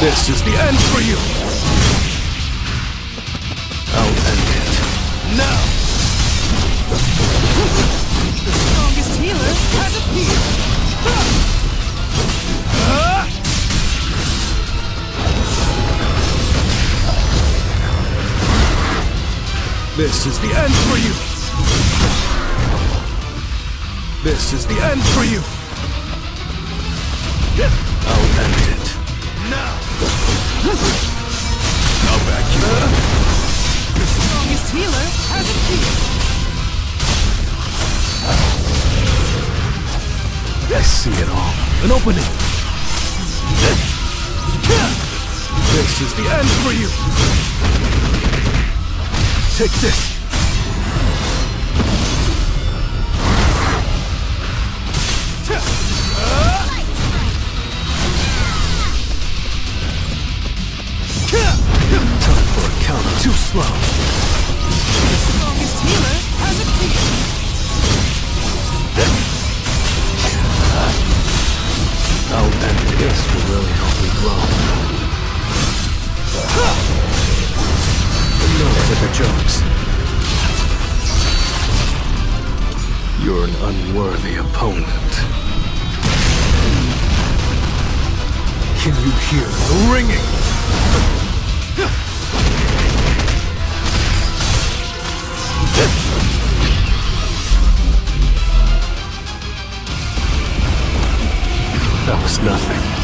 This is the end for you! I'll end it. Now! The strongest healer has appeared! This is the end for you! This is the end for you! I'll end it. Now! Now back here! The strongest healer has appeared! I see it all. An opening! This is the end for you! Take this! Time for a counter. Too slow. The strongest healer has appeared! I'll end this will really help me grow. No further jokes. You're an unworthy opponent. Can you hear the ringing? That was nothing.